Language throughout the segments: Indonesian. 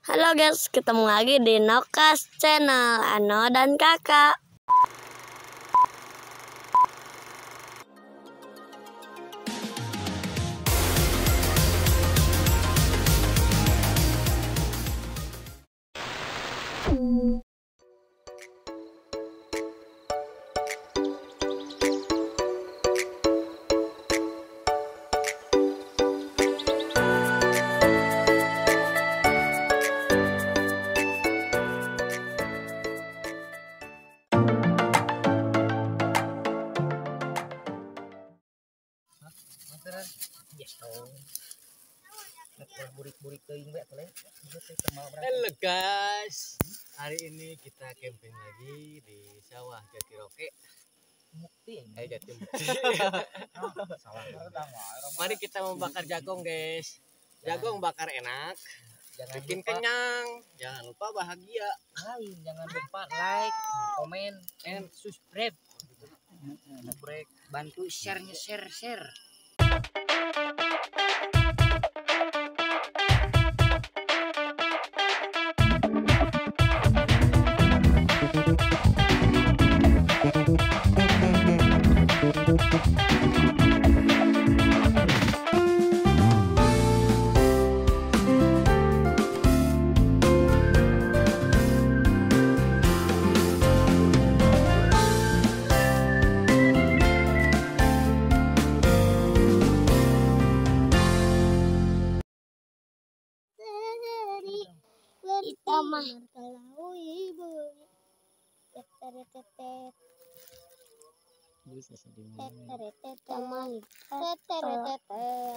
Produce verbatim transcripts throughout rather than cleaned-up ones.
Halo guys, ketemu lagi di Nokas Channel Ano dan Kakak. Halo guys, hari ini kita camping lagi di sawah Jatiroke. Eh Jatimukti. Mari kita membakar jagung guys. Jagung bakar enak, bikin kenyang. Jangan lupa bahagia. Jangan lupa like, komen, and subscribe. Subscribe, bantu share-nya share share. Kita mah kalau ibu tetet tetet tetet tetet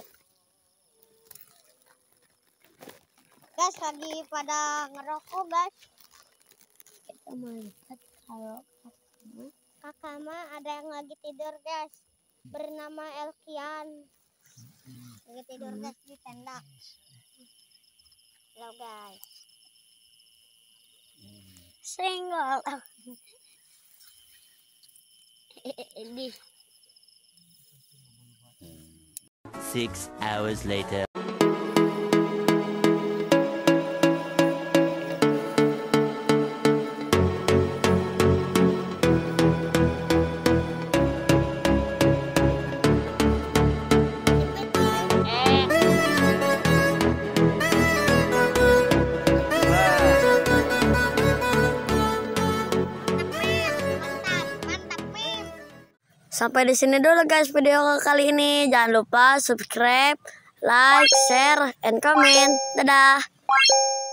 guys, lagi pada ngerokok guys. Kita melihat kalau kakak mah ada yang lagi tidur guys, bernama Elkian, lagi tidur guys di tenda. Halo guys, senggol ini. Six hours later. Sampai di sini dulu guys video kali ini. Jangan lupa subscribe, like, share, and comment. Dadah.